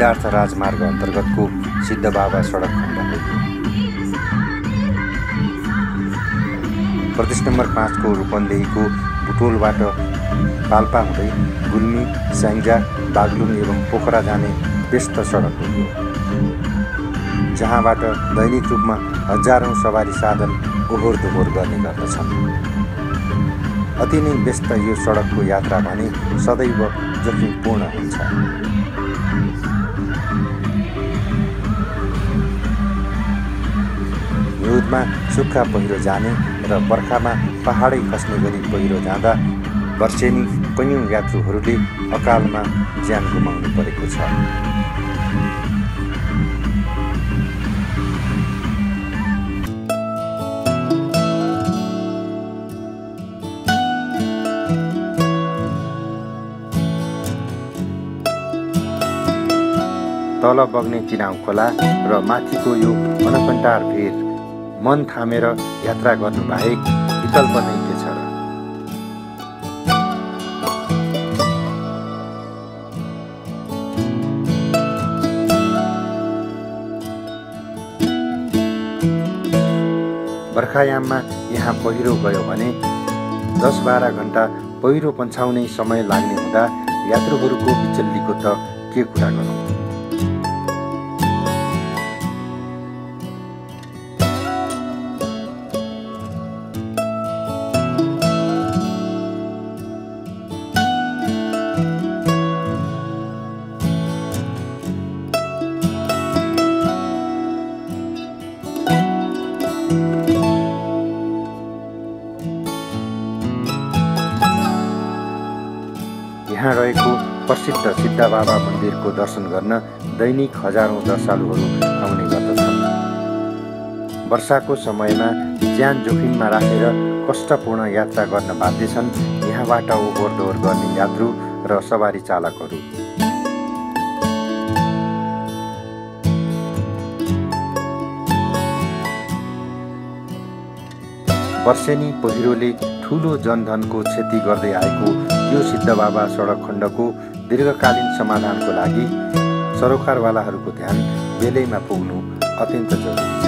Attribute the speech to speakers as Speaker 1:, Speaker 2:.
Speaker 1: सिद्धार्थ राजमार्ग अन्तर्गतको सिद्धबाबा सडक खण्ड हो। प्रदेश नम्बर 5 को रूपन्देहीको बुटोलबाट पाल्पा हुँदै गुल्मी, स्याङ्जा, बागलुङ एवं पोखरा जाने व्यस्त सडक हो यो, जहाँबाट दैनिक रूपमा हजारौं सवारी साधन ओहोर दोहोर गर्ने गर्दछन्। अति नै व्यस्त यो सडकको यात्रा भने सदैव जोखिमपूर्ण हुन्छ। हिउँदमा सुक्खा पहिरो जाने र बर्खामा पहाडै खस्ने गरी पहिरो जाँदा वर्षेनी कैयौं यात्रुहरूले अकालमा ज्यान गुमाउनु परेको छ। तल बग्ने चिनाउ खोला र माथिको यो अनकन्टार भेर मन थामेर यात्रा गर्नु बाहेक विकल्प नै के छ र। बर्खायाममा यहाँ पहिरो गयो भने 10-12 घण्टा पहिरो पन्छाउने समय लाग्ने हुँदा यात्रुहरूको बिचल्लीको त के कुरा गरौँ। यहाँ रहेको प्रसिद्ध सिद्धबाबा मन्दिरको दर्शन गर्न दैनिक हजारौं दर्शालुहरू आउने गर्दछन्। वर्षाको समयमा ज्यान जोखिममा राखेर कष्टपूर्ण यात्रा गर्न बाध्य छन् यहाँबाट ओहोर दोहोर गर्ने यात्रु र सवारी चालकहरू। वर्षेनी पहिरोले ठूलो जनधनको क्षति गर्दै आएको यो सिद्धबाबा सडक खण्डको दीर्घकालीन समाधानको लागि सरोकारवालाहरूको ध्यान बेलैमा पुग्नु अत्यन्त जरुरी छ।